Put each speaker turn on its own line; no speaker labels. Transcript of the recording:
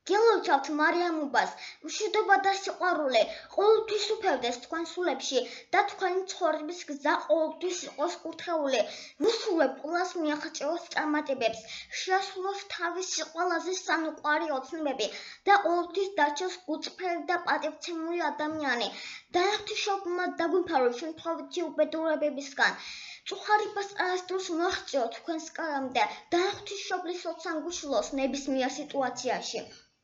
გელოცავთ მარიამობას, მშვიდობა და სიყვარული ყოველთვის უფევდეს თქვენ სულებში და თქვენი ცხოვრების გზა ყოველთვის იყოს კურთხეული. ვუსურვებ ყველას მიაღწევოს წარმატებებს, შეასრულოს თავისი ყველაზე სანუკვარი ოცნებები და ყოველთვის დარჩეს გულწრფელი და პატივცემული ადამიანი. დაეღვთიშობ მათ დაგვიმფაროთ შემთხვევითი უბედურებებისგან. წუხარებას არასდროს მოაღწევთ თქვენს კარამდე, დაეღვთიშობლისოთ სანგუშლოს ნებისმიერ სიტუაციაში.